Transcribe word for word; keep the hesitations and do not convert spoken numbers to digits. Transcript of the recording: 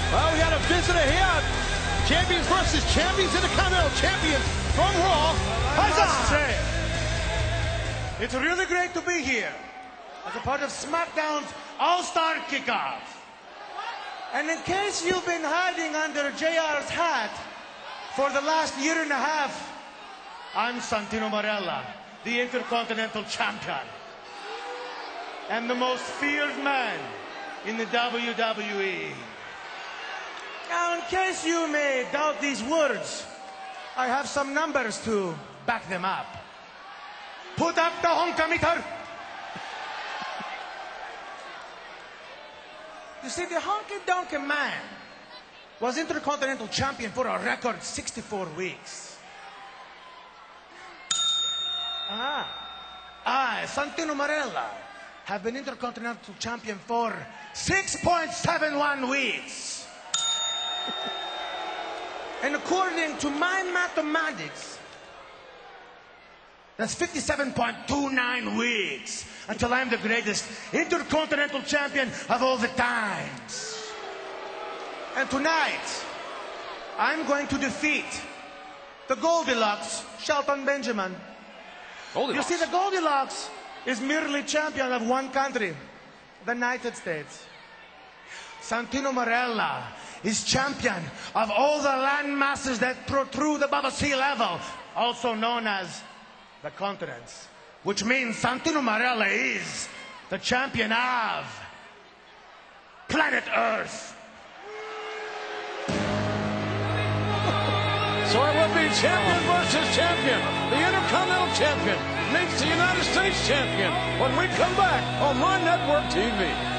Well, we got a visitor here. Champions versus champions, Intercontinental champions from Raw. I must say, it's really great to be here as a part of Smackdown's All-Star Kickoff. And in case you've been hiding under J R's hat for the last year and a half, I'm Santino Marella, the Intercontinental Champion, and the most feared man in the W W E. Now, in case you may doubt these words, I have some numbers to back them up. Put up the honka meter. You see, the Honky Donkey Man was Intercontinental Champion for a record sixty-four weeks. Ah, I, Santino Marella, have been Intercontinental Champion for six point seven one weeks. And according to my mathematics, that's fifty-seven point two nine weeks until I'm the greatest Intercontinental Champion of all the times. And tonight, I'm going to defeat the Goldilocks, Shelton Benjamin. Goldilocks. You see, the Goldilocks is merely champion of one country, the United States. Santino Marella is champion of all the land masses that protrude above sea level, also known as the continents, which means Santino Marella is the champion of planet Earth. So it will be champion versus champion. The Intercontinental Champion meets the United States Champion when we come back on MyNetwork T V.